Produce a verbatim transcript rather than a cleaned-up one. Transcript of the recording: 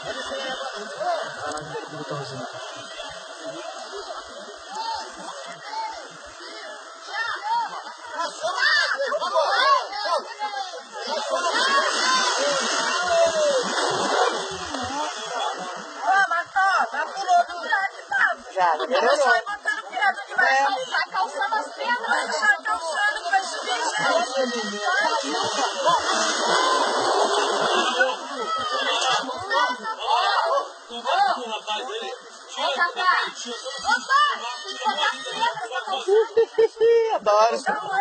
Caraca, que botãozinho. Já, já melhorou. Vai botando criança que vai vai calçando as pedras, vai calçando que vai subir. Adoro.